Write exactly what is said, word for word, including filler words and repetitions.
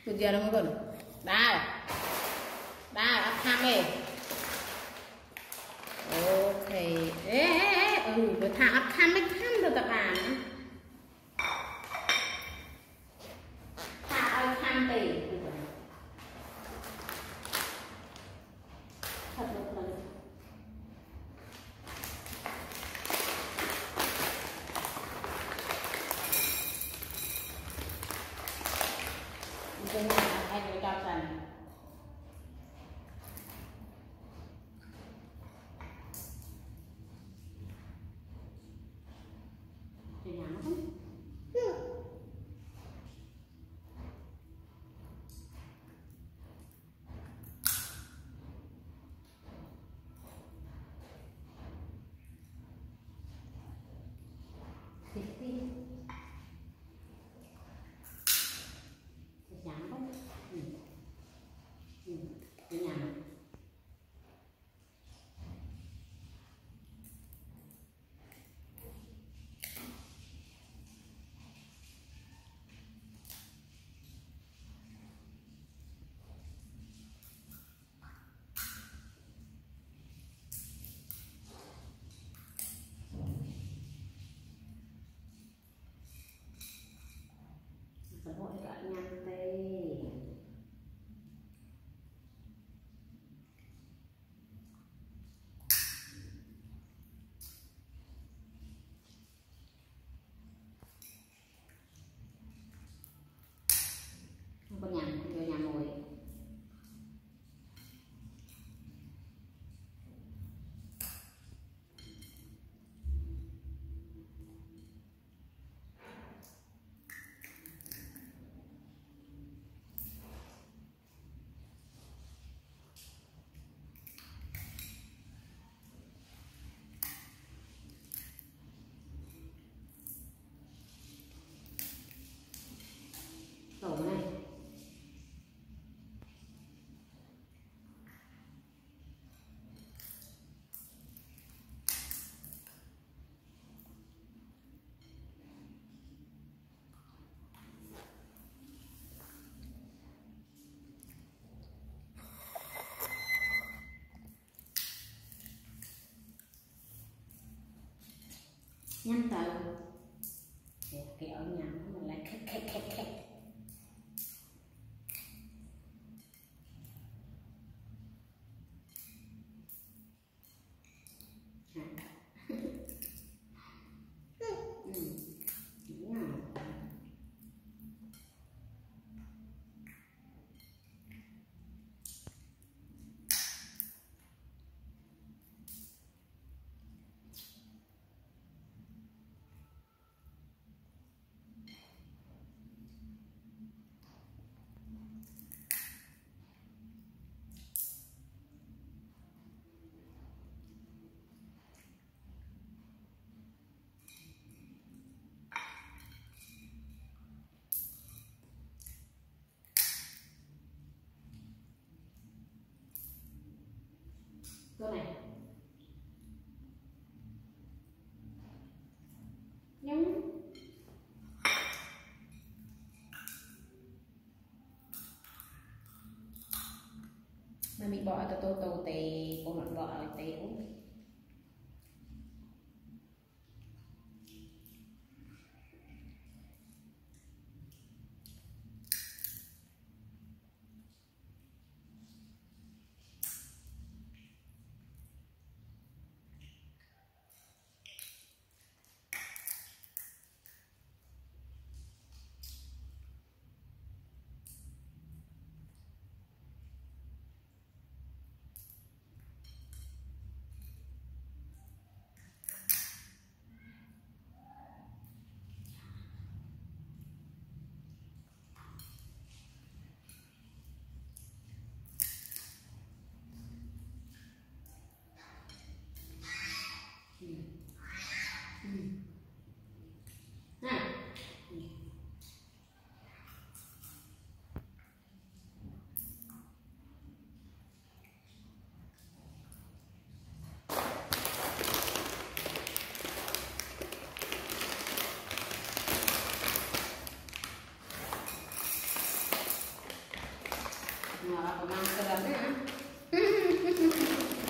Tụi giờ đâu gần ba ba ăn tham đi. Ok ê ê ừ rồi thả ăn tham mấy tham được các bạn thả ăn tham đi thật một lần cái này anh với cao trần thì nhà nó không thì thì thì nhà nó không ừ ừ cái nhà nó xã hội cả nhăn tê không có nhằn vô nhà ngồi tổ này nhăn tàu kéo nhăn mình lại khét khét khét khét câu này nhúng mà bị bỏ tao tô tô tè con lợn bỏ tè uống Nah, aku masker ya.